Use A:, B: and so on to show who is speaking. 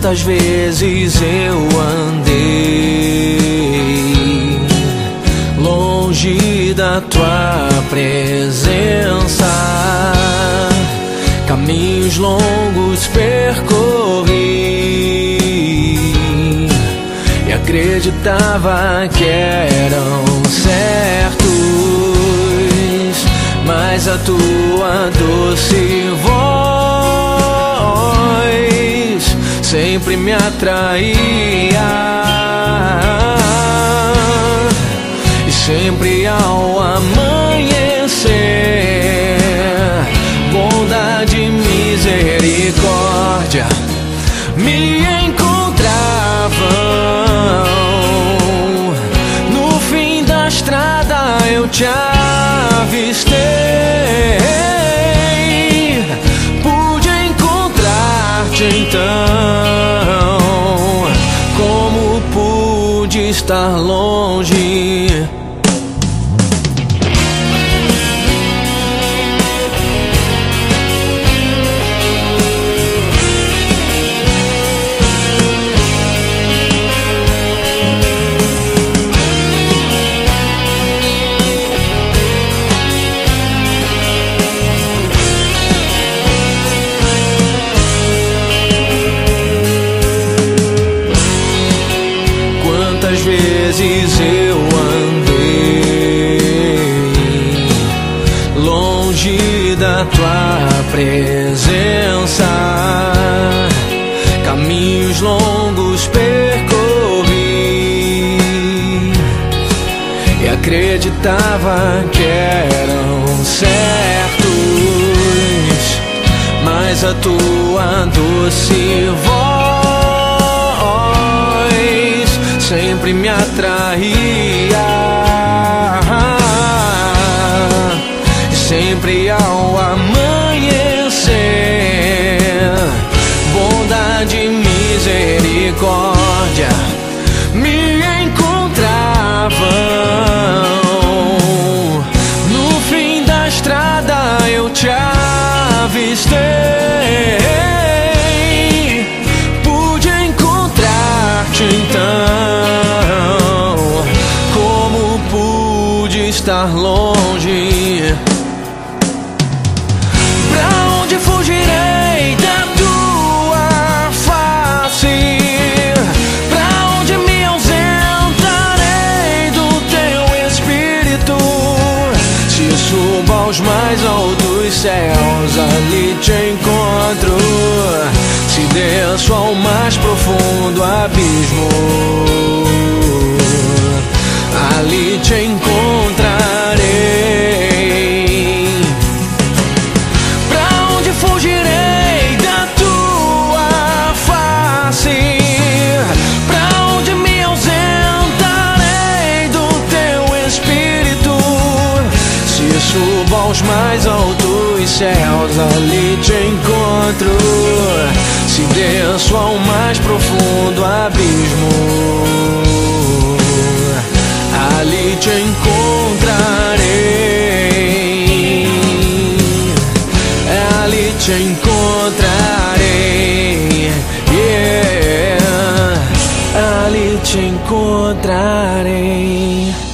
A: Quantas vezes eu andei longe da tua presença, caminhos longos percorri e acreditava que eram certos, mas a tua doce voz sempre me atraía, e sempre ao amanhecer bondade e misericórdia me encontravam. No fim da estrada eu te avistei, pude encontrar-te então. Como pude estar longe? Quantas vezes eu andei longe da tua presença, caminhos longos percorri e acreditava que eram certos, mas a tua doce voz sempre me atraía, sempre ao amanhecer bondade e misericórdia me encontravam. No fim da estrada eu te avistei, pude encontrar-te então. Estar longe, pra onde fugirei da tua face? Pra onde me ausentarei do teu espírito? Se subo aos mais altos céus, ali te encontro. Se desço ao mais profundo abismo, ali te encontrarei. Pra onde fugirei da tua face? Pra onde me ausentarei do teu espírito? Se subo aos mais altos céus, ali te encontro. Se desço ao mais profundo abismo, ali te encontrarei, ali te encontrarei, yeah, ali te encontrarei.